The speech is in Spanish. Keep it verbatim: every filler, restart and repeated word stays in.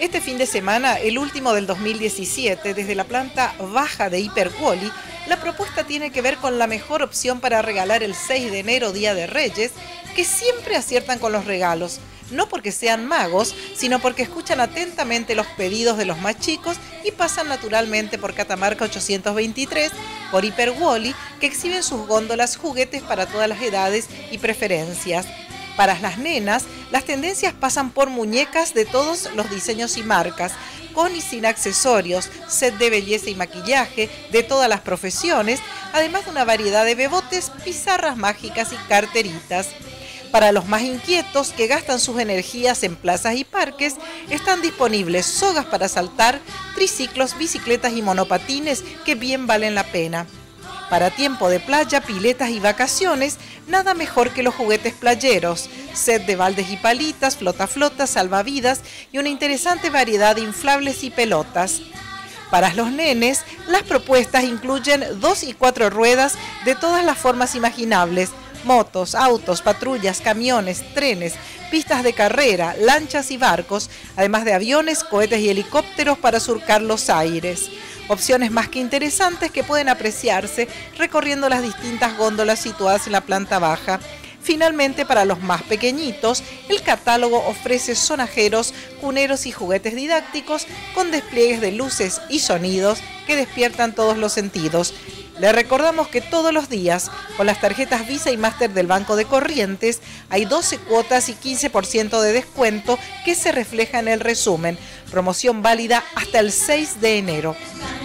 Este fin de semana, el último del dos mil diecisiete, desde la planta baja de Hiperquali, la propuesta tiene que ver con la mejor opción para regalar el seis de enero, Día de Reyes, que siempre aciertan con los regalos, no porque sean magos, sino porque escuchan atentamente los pedidos de los más chicos y pasan naturalmente por Catamarca ochocientos veintitrés, por Hiperquali, que exhiben sus góndolas juguetes para todas las edades y preferencias. Para las nenas, las tendencias pasan por muñecas de todos los diseños y marcas, con y sin accesorios, set de belleza y maquillaje de todas las profesiones, además de una variedad de bebotes, pizarras mágicas y carteritas. Para los más inquietos que gastan sus energías en plazas y parques, están disponibles sogas para saltar, triciclos, bicicletas y monopatines que bien valen la pena. Para tiempo de playa, piletas y vacaciones, nada mejor que los juguetes playeros, set de baldes y palitas, flota-flotas, salvavidas y una interesante variedad de inflables y pelotas. Para los nenes, las propuestas incluyen dos y cuatro ruedas de todas las formas imaginables, motos, autos, patrullas, camiones, trenes, pistas de carrera, lanchas y barcos, además de aviones, cohetes y helicópteros para surcar los aires. Opciones más que interesantes que pueden apreciarse recorriendo las distintas góndolas situadas en la planta baja. Finalmente, para los más pequeñitos, el catálogo ofrece sonajeros, cuneros y juguetes didácticos con despliegues de luces y sonidos que despiertan todos los sentidos. Le recordamos que todos los días, con las tarjetas Visa y Master del Banco de Corrientes, hay doce cuotas y quince por ciento de descuento que se refleja en el resumen. Promoción válida hasta el seis de enero.